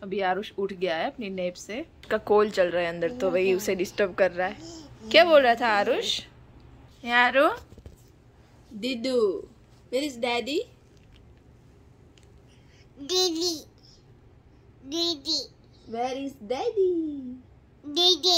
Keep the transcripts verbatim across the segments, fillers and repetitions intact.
अभी आरुष उठ गया है अपनी नेप से, उसका कॉल चल रहा है अंदर तो वही उसे डिस्टर्ब कर रहा है। क्या बोल रहा था आरुष? यारो दीदू, वेयर इज डैडी? दीदी दीदी वेयर इज डैडी? दीदी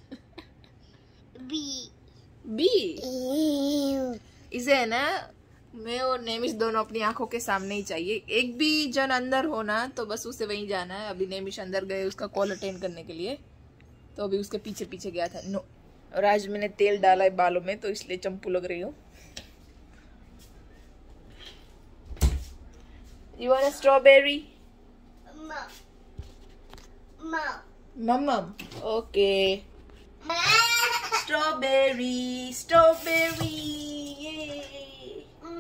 बी बी इसे है ना, मैं और नेमिश दोनों अपनी आंखों के सामने ही चाहिए। एक भी जन अंदर होना तो बस उसे वहीं जाना है। अभी नेमिश अंदर गए उसका कॉल अटेंड करने के लिए, तो अभी उसके पीछे पीछे गया था। नो, और आज मैंने तेल डाला है बालों में तो इसलिए चंपू लग रही हूँ। You want a strawberry? Mum. Okay. Strawberry, strawberry. Yay.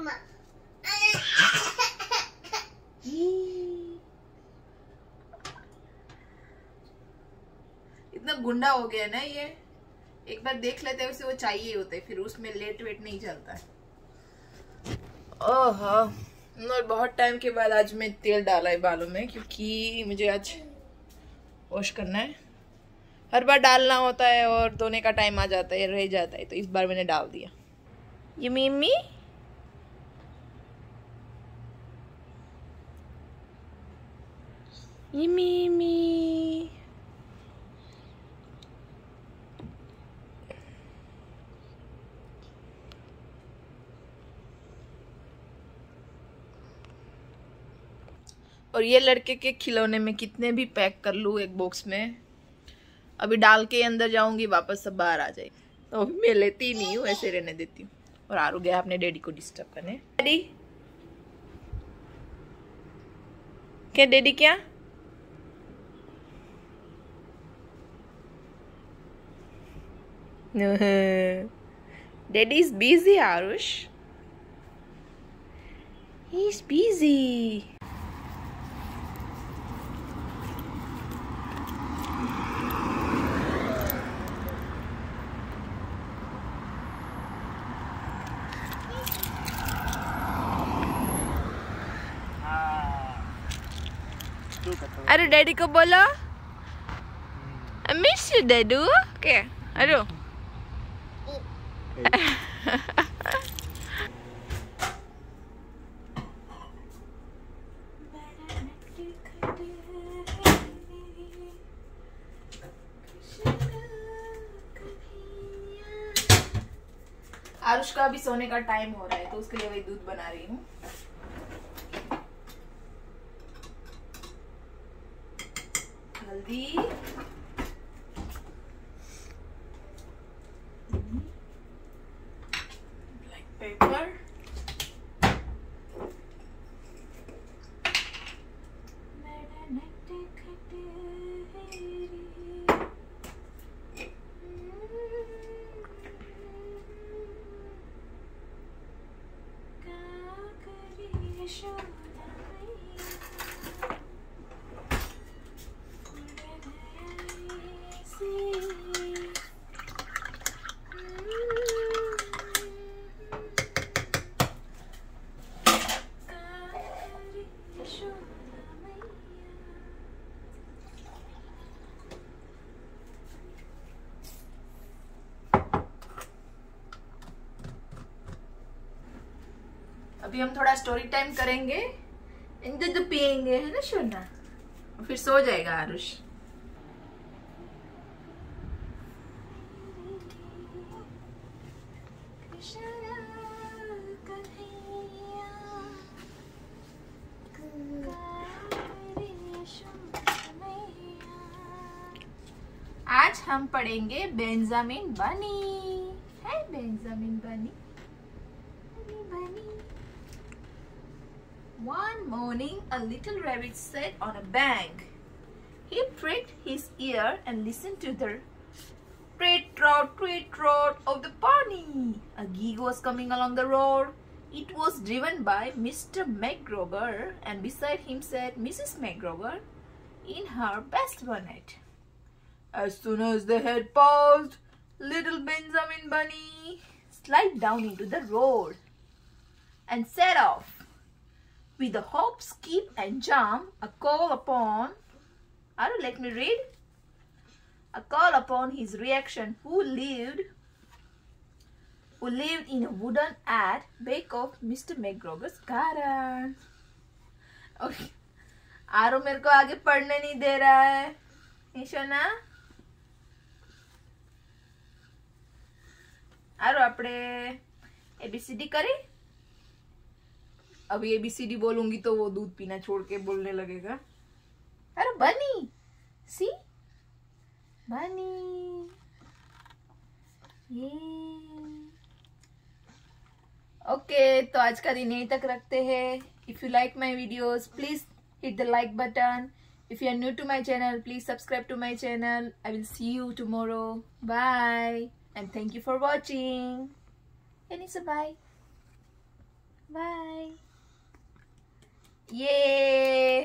इतना गुंडा हो गया ना ये, एक बार देख लेते हैं उसे वो चाहिए होते, फिर उसमें लेट वेट नहीं चलता है। ओह और बहुत टाइम के बाद आज मैं तेल डाला है बालों में, क्योंकि मुझे आज वॉश करना है। हर बार डालना होता है और धोने का टाइम आ जाता है, रह जाता है, तो इस बार मैंने डाल दिया। ये मिमी ये मिमी और ये लड़के के खिलौने में कितने भी पैक कर लूँ एक बॉक्स में, अभी डाल के अंदर जाऊंगी वापस सब बाहर आ जाएगी, तो अभी मैं लेती नहीं हूँ, ऐसे रहने देती हूँ। और आरू गया अपने डैडी को डिस्टर्ब करने। डैडी क्या? डैडी क्या? Daddy is busy Aarush, he is busy. अरे डैडी को बोलो, I miss you डैडू। क्या? अरे आरुष का अभी सोने का टाइम हो रहा है तो उसके लिए वही दूध बना रही हूँ। हल्दी, ब्लैक पेपर, अभी हम थोड़ा स्टोरी टाइम करेंगे, दूध पियेंगे, है ना सोना, फिर सो जाएगा आरुष। आज हम पढ़ेंगे बेंजामिन बनी। है बेंजामिन बनी। One morning, a little rabbit sat on a bank. He pricked his ear and listened to the treat trot, treat trot of the pony. A gig was coming along the road. It was driven by Mister McGregor, and beside him sat Missus McGregor in her best bonnet. As soon as they had passed, little Benjamin Bunny slid down into the road and set off. With a hop, skip and jump, a call upon let me read. A call upon his reaction. Who lived who lived in a wooden at back of Mister McGregor's garden. Okay. आरो मेरे को आगे पढ़ने नहीं दे रहा है ईशोना. आरो अपने एबीसीडी करें. अभी एबीसीडी बोलूंगी तो वो दूध पीना छोड़ के बोलने लगेगा. अरे बनी, सी बनी, ये ओके. तो आज का दिन यहीं तक रखते हैं. If you like my videos please hit the like button. If you are new to my channel, please subscribe to my channel. I will see you tomorrow. Bye. And thank you for watching. Anissa, bye. Bye. Yay.